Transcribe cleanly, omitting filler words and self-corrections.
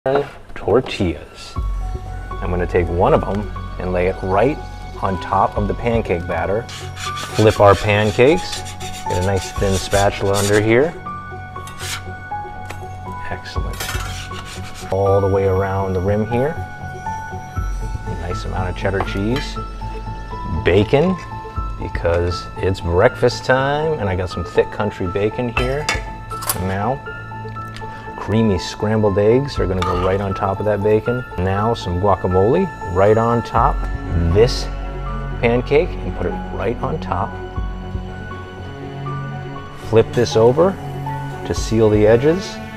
tortillas. I'm going to take one of them and lay it right on top of the pancake batter. Flip our pancakes. Get a nice thin spatula under here. Excellent. All the way around the rim here. A nice amount of cheddar cheese. Bacon, because it's breakfast time, and I got some thick country bacon here. Now, creamy scrambled eggs are gonna go right on top of that bacon. Now some guacamole right on top. This pancake, and put it right on top. Flip this over to seal the edges.